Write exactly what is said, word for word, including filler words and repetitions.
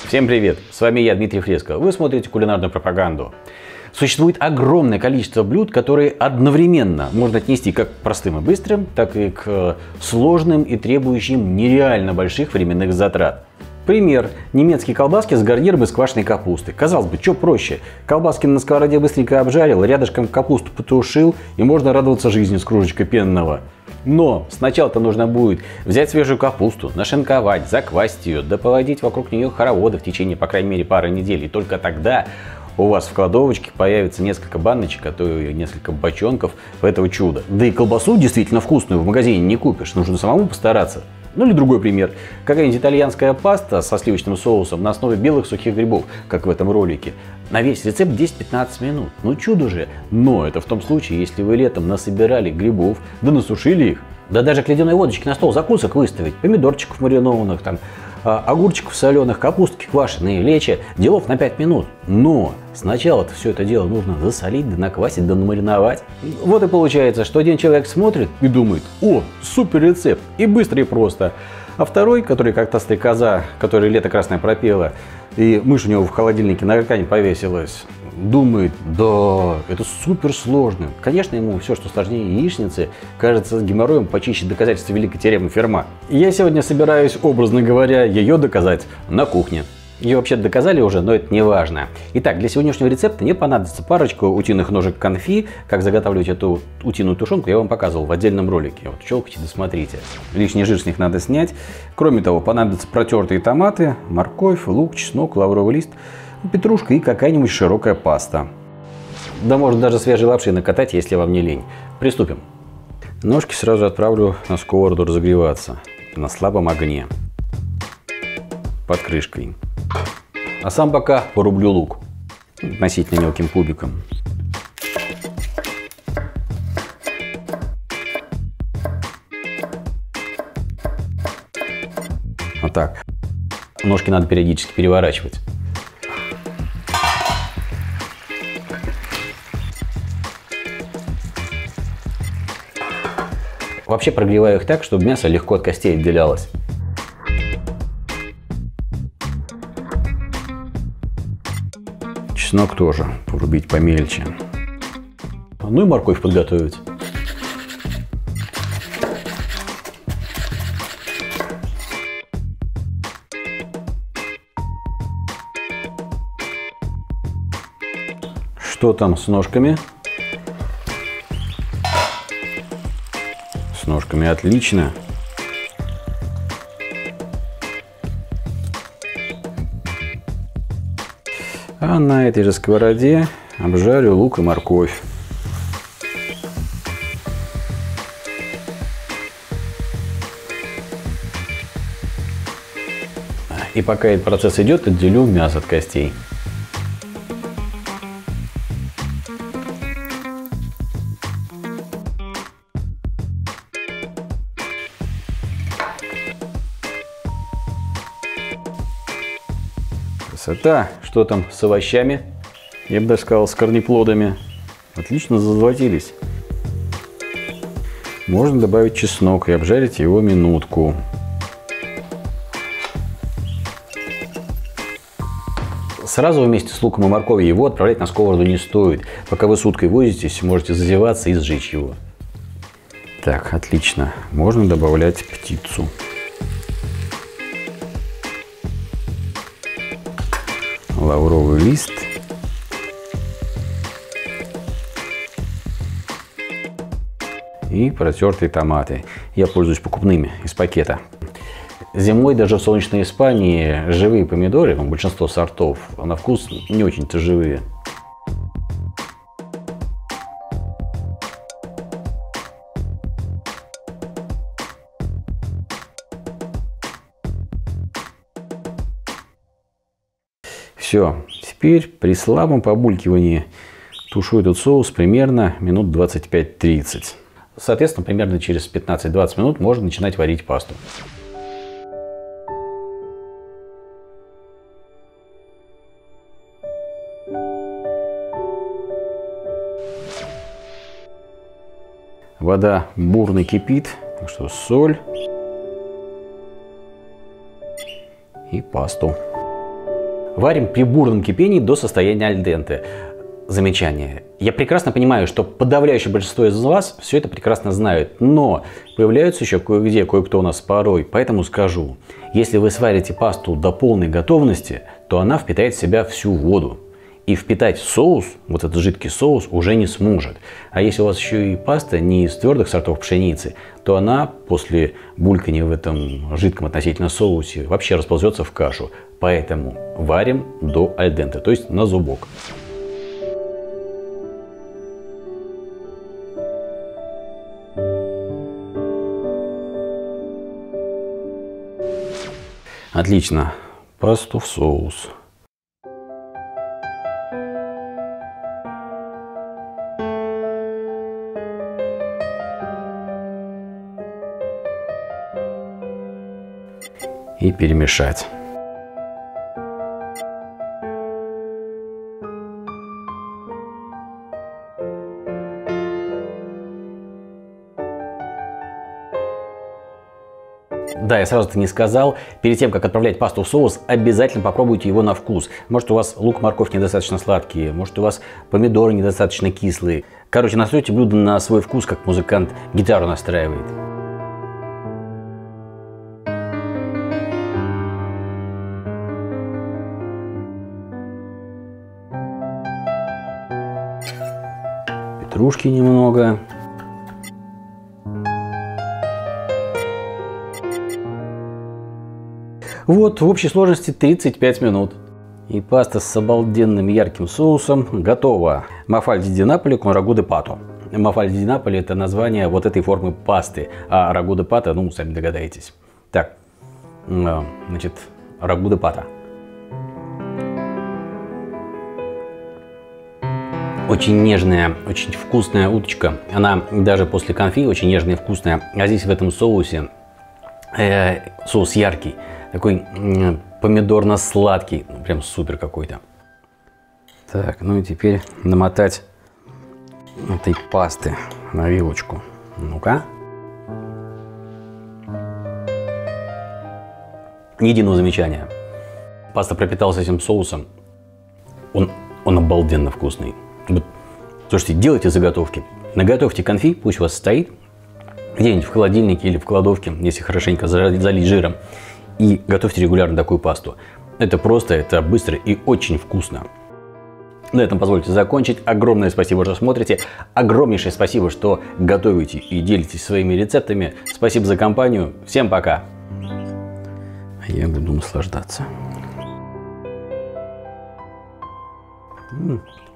Всем привет! С вами я, Дмитрий Фреско. Вы смотрите кулинарную пропаганду. Существует огромное количество блюд, которые одновременно можно отнести как к простым и быстрым, так и к сложным и требующим нереально больших временных затрат. Пример. Немецкие колбаски с гарниром из квашеной капусты. Казалось бы, что проще? Колбаски на сковороде быстренько обжарил, рядышком капусту потушил, и можно радоваться жизни с кружечкой пенного. Но сначала-то нужно будет взять свежую капусту, нашинковать, заквасить ее, да поводить вокруг нее хороводы в течение, по крайней мере, пары недель. И только тогда у вас в кладовочке появится несколько баночек, а то и несколько бочонков этого чуда. Да и колбасу действительно вкусную в магазине не купишь, нужно самому постараться. Ну или другой пример. Какая-нибудь итальянская паста со сливочным соусом на основе белых сухих грибов, как в этом ролике. На весь рецепт десять-пятнадцать минут. Ну чудо же. Но это в том случае, если вы летом насобирали грибов, да насушили их. Да даже к ледяной водочке на стол закусок выставить. Помидорчиков маринованных, там, огурчиков соленых, капустки квашеные, лечи. Делов на пять минут. Но сначала-то все это дело нужно засолить, да наквасить, да намариновать. Вот и получается, что один человек смотрит и думает: о, супер рецепт, и быстро, и просто. А второй, который как та стрекоза, которая лето красное пропела, и мышь у него в холодильнике на ткани повесилась, думает: да, это супер сложно. Конечно, ему все, что сложнее яичницы, кажется геморроем почище доказательства великой теоремы Ферма. И я сегодня собираюсь, образно говоря, ее доказать на кухне. Ее вообще доказали уже, но это не важно. Итак, для сегодняшнего рецепта мне понадобится парочку утиных ножек конфи. Как заготавливать эту утиную тушенку, я вам показывал в отдельном ролике. Вот щелкайте, досмотрите. Лишний жир с них надо снять. Кроме того, понадобятся протертые томаты, морковь, лук, чеснок, лавровый лист, петрушка и какая-нибудь широкая паста. Да можно даже свежей лапши накатать, если вам не лень. Приступим. Ножки сразу отправлю на сковороду разогреваться на слабом огне под крышкой. А сам пока порублю лук относительно мелким кубиком. Вот так. Ножки надо периодически переворачивать. Вообще прогреваю их так, чтобы мясо легко от костей отделялось. Чеснок тоже порубить помельче. Ну и морковь подготовить. Что там с ножками? С ножками отлично. А на этой же сковороде обжарю лук и морковь. И пока этот процесс идет, отделю мясо от костей. Красота! Что там с овощами? Я бы даже сказал, с корнеплодами. Отлично зазолотились. Можно добавить чеснок и обжарить его минутку. Сразу вместе с луком и морковью его отправлять на сковороду не стоит. Пока вы с уткой возитесь, можете зазеваться и сжечь его. Так, отлично. Можно добавлять птицу. Лавровый лист. И протертые томаты. Я пользуюсь покупными из пакета. Зимой даже в солнечной Испании живые помидоры, большинство сортов, на вкус не очень-то живые. Все, теперь при слабом побулькивании тушу этот соус примерно минут двадцать пять-тридцать. Соответственно, примерно через пятнадцать-двадцать минут можно начинать варить пасту. Вода бурно кипит, так что соль и пасту. Варим при бурном кипении до состояния аль денте. Замечание. Я прекрасно понимаю, что подавляющее большинство из вас все это прекрасно знают, но появляются еще кое-где, кое-кто у нас порой, поэтому скажу. Если вы сварите пасту до полной готовности, то она впитает в себя всю воду. И впитать соус, вот этот жидкий соус, уже не сможет. А если у вас еще и паста не из твердых сортов пшеницы, то она после булькания в этом жидком относительно соусе вообще расползется в кашу. Поэтому варим до аль денте, то есть на зубок. Отлично. Пасту в соус. И перемешать. Да, я сразу-то не сказал, перед тем, как отправлять пасту в соус, обязательно попробуйте его на вкус. Может, у вас лук, морковь недостаточно сладкие, может, у вас помидоры недостаточно кислые. Короче, настройте блюдо на свой вкус, как музыкант гитару настраивает. Петрушки немного. Вот, в общей сложности тридцать пять минут. И паста с обалденным ярким соусом готова. Мафальди ди Наполи con рагу де пато. Мафальди ди Наполи — это название вот этой формы пасты, а рагу де пато, ну, сами догадаетесь. Так, значит, рагу де пато. Очень нежная, очень вкусная уточка. Она даже после конфи очень нежная и вкусная. А здесь в этом соусе э, соус яркий, такой э, помидорно-сладкий. Прям супер какой-то. Так, ну и теперь намотать этой пасты на вилочку. Ну-ка. Ни единого замечания. Паста пропиталась этим соусом. Он, он обалденно вкусный. Вот, слушайте, делайте заготовки. Наготовьте конфи, пусть у вас стоит где-нибудь в холодильнике или в кладовке, если хорошенько залить жиром. И готовьте регулярно такую пасту. Это просто, это быстро и очень вкусно. На этом позвольте закончить. Огромное спасибо, что смотрите. Огромнейшее спасибо, что готовите и делитесь своими рецептами. Спасибо за компанию. Всем пока. Я буду наслаждаться. М-м.